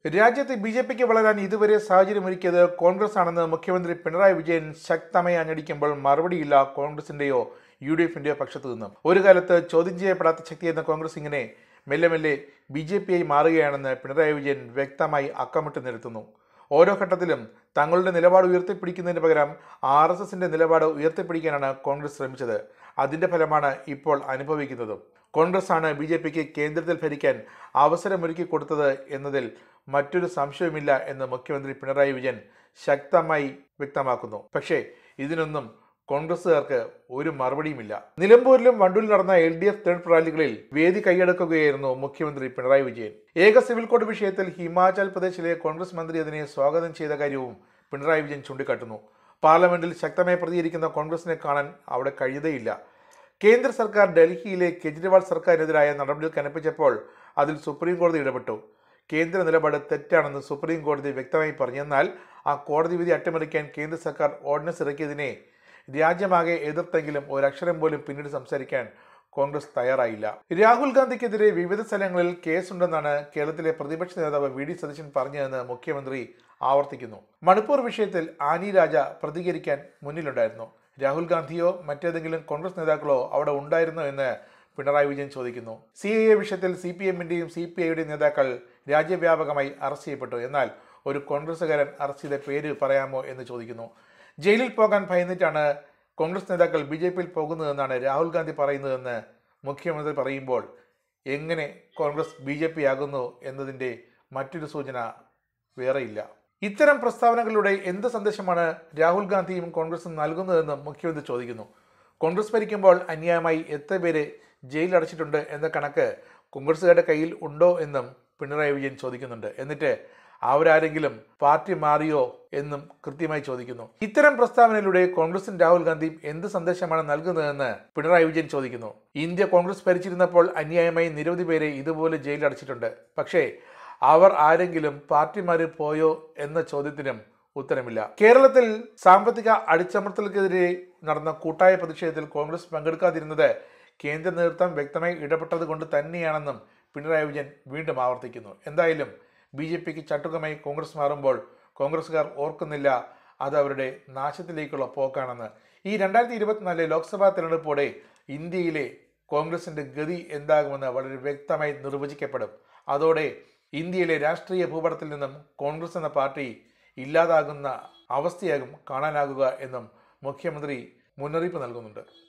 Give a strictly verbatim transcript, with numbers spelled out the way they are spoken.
രാജ്യത്ത് B J പിക്ക് വളരാൻ ഇതുവരെ സാഹചര്യമൊരുക്കിയത് കോൺഗ്രസ് ആണെന്ന് മുഖ്യമന്ത്രി പിണറായി വിജയൻ ശക്തമായി അഞ്ഞടിക്കുമ്പോൾ മറുപടിയില്ല കോൺഗ്രസിന്റെയോ യു ഡി എഫിന്റെയോ പക്ഷത്തു നിന്നും. ഒരു കാലത്ത് ചോദ്യം ചെയ്യപ്പെടാത്ത ശക്തിയെന്ന കോൺഗ്രസ് ഇങ്ങനെ മെല്ലെ മെല്ലെ ബി ജെ പി ആയി മാറുകയാണെന്ന് പിണറായി വിജയൻ വ്യക്തമായി അക്കമിട്ട് നിരത്തുന്നു. ഓരോ ഘട്ടത്തിലും തങ്ങളുടെ നിലപാട് ഉയർത്തിപ്പിടിക്കുന്നതിന് പകരം ആർ എസ് എസിന്റെ നിലപാട് ഉയർത്തിപ്പിടിക്കാനാണ് കോൺഗ്രസ് ശ്രമിച്ചത്. അതിന്റെ ഫലമാണ് ഇപ്പോൾ അനുഭവിക്കുന്നതും. കോൺഗ്രസ് ആണ് ബി ജെ പിക്ക് കേന്ദ്രത്തിൽ ഭരിക്കാൻ അവസരമൊരുക്കി കൊടുത്തത് എന്നതിൽ മറ്റൊരു സംശയവുമില്ല എന്ന് മുഖ്യമന്ത്രി പിണറായി വിജയൻ ശക്തമായി വ്യക്തമാക്കുന്നു. പക്ഷേ ഇതിനൊന്നും കോൺഗ്രസുകാർക്ക് ഒരു മറുപടിയുമില്ല. നിലമ്പൂരിലും വണ്ടൂരിൽ നടന്ന എൽ ഡി എഫ് തെരഞ്ഞെടുപ്പ് റാലികളിൽ വേദി കൈയടക്കുകയായിരുന്നു മുഖ്യമന്ത്രി പിണറായി വിജയൻ. ഏക സിവിൽ കോഡ് വിഷയത്തിൽ ഹിമാചൽ പ്രദേശിലെ കോൺഗ്രസ് മന്ത്രി അതിനെ സ്വാഗതം ചെയ്ത കാര്യവും പിണറായി വിജയൻ ചൂണ്ടിക്കാട്ടുന്നു. പാർലമെന്റിൽ ശക്തമായി പ്രതികരിക്കുന്ന കോൺഗ്രസിനെ കാണാൻ അവിടെ കഴിയുകയില്ല. കേന്ദ്ര സർക്കാർ ഡൽഹിയിലെ കെജ്രിവാൾ സർക്കാരിനെതിരായ നടപടികൾ കനപ്പിച്ചപ്പോൾ അതിൽ സുപ്രീം കോടതി ഇടപെട്ടു. കേന്ദ്ര നിലപാട് തെറ്റാണെന്ന് സുപ്രീം കോടതി വ്യക്തമായി പറഞ്ഞെന്നാൽ ആ കോടതി വിധി അട്ടിമറിക്കാൻ കേന്ദ്ര സർക്കാർ ഓർഡിനൻസ് ഇറക്കിയതിനെ രാജ്യമാകെ എതിർത്തെങ്കിലും ഒരക്ഷരം പോലും പിന്നീട് സംസാരിക്കാൻ കോൺഗ്രസ് തയ്യാറായില്ല. രാഹുൽ ഗാന്ധിക്കെതിരെ വിവിധ സ്ഥലങ്ങളിൽ കേസുണ്ടെന്നാണ് കേരളത്തിലെ പ്രതിപക്ഷ നേതാവ് വി ഡി സതീശൻ പറഞ്ഞതെന്ന് മുഖ്യമന്ത്രി ആവർത്തിക്കുന്നു. മണിപ്പൂർ വിഷയത്തിൽ ആനി രാജ പ്രതികരിക്കാൻ മുന്നിലുണ്ടായിരുന്നു. രാഹുൽ ഗാന്ധിയോ മറ്റേതെങ്കിലും കോൺഗ്രസ് നേതാക്കളോ അവിടെ ഉണ്ടായിരുന്നോ എന്ന് പിണറായി വിജയൻ ചോദിക്കുന്നു. സി എ എ വിഷയത്തിൽ സി പി എമ്മിന്റെയും സി പി ഐയുടെയും നേതാക്കൾ രാജ്യവ്യാപകമായി അറസ്റ്റ് ചെയ്യപ്പെട്ടു. എന്നാൽ ഒരു കോൺഗ്രസുകാരൻ അറസ്റ്റ് ചെയ്ത പേര് പറയാമോ എന്ന് ചോദിക്കുന്നു. ജയിലിൽ പോകാൻ ഭയന്നിട്ടാണ് കോൺഗ്രസ് നേതാക്കൾ ബി ജെ പിയിൽ പോകുന്നതെന്നാണ് രാഹുൽ ഗാന്ധി പറയുന്നതെന്ന് മുഖ്യമന്ത്രി പറയുമ്പോൾ എങ്ങനെ കോൺഗ്രസ് ബി ജെ പി ആകുന്നു എന്നതിൻ്റെ മറ്റൊരു സൂചന വേറെയില്ല. ഇത്തരം പ്രസ്താവനകളിലൂടെ എന്ത് സന്ദേശമാണ് രാഹുൽ ഗാന്ധിയും കോൺഗ്രസും നൽകുന്നതെന്നും മുഖ്യമന്ത്രി ചോദിക്കുന്നു. കോൺഗ്രസ് ഭരിക്കുമ്പോൾ അന്യായമായി എത്ര പേര് ജയിലിൽ അടച്ചിട്ടുണ്ട് എന്ന കണക്ക് കോൺഗ്രസുകാരുടെ കയ്യിൽ ഉണ്ടോ എന്നും പിണറായി വിജയൻ ചോദിക്കുന്നുണ്ട്. എന്നിട്ട് അവരാരെങ്കിലും പാർട്ടി മാറിയോ എന്നും കൃത്യമായി ചോദിക്കുന്നു. ഇത്തരം പ്രസ്താവനയിലൂടെ കോൺഗ്രസും രാഹുൽ ഗാന്ധിയും എന്ത് സന്ദേശമാണ് നൽകുന്നതെന്ന് പിണറായി വിജയൻ ചോദിക്കുന്നു. ഇന്ത്യ കോൺഗ്രസ് ഭരിച്ചിരുന്നപ്പോൾ അന്യായമായി നിരവധി പേരെ ഇതുപോലെ ജയിലിൽ അടച്ചിട്ടുണ്ട്. പക്ഷേ അവർ ആരെങ്കിലും പാർട്ടി മാറി പോയോ എന്ന ചോദ്യത്തിനും ഉത്തരമില്ല. കേരളത്തിൽ സാമ്പത്തിക അടിച്ചമർത്തലുകൾക്കെതിരെ നടന്ന കൂട്ടായ പ്രതിഷേധത്തിൽ കോൺഗ്രസ് പങ്കെടുക്കാതിരുന്നത് കേന്ദ്ര നേതൃത്വം വ്യക്തമായി ഇടപെട്ടത് കൊണ്ട് തന്നെയാണെന്നും പിണറായി വിജയൻ വീണ്ടും ആവർത്തിക്കുന്നു. എന്തായാലും ബി ജെ പിക്ക് ചട്ടുകമായി കോൺഗ്രസ് മാറുമ്പോൾ കോൺഗ്രസ്സുകാർ ഓർക്കുന്നില്ല അത് അവരുടെ നാശത്തിലേക്കുള്ള പോക്കാണെന്ന്. ഈ രണ്ടായിരത്തി ഇരുപത്തിനാലിലെ ലോക്സഭാ തെരഞ്ഞെടുപ്പോടെ ഇന്ത്യയിലെ കോൺഗ്രസിന്റെ ഗതി എന്താകുമെന്ന് വളരെ വ്യക്തമായി നിർവചിക്കപ്പെടും. അതോടെ ഇന്ത്യയിലെ രാഷ്ട്രീയ ഭൂപടത്തിൽ നിന്നും കോൺഗ്രസ് എന്ന പാർട്ടി ഇല്ലാതാകുന്ന അവസ്ഥയാകും കാണാനാകുക എന്നും മുഖ്യമന്ത്രി മുന്നറിയിപ്പ് നൽകുന്നുണ്ട്.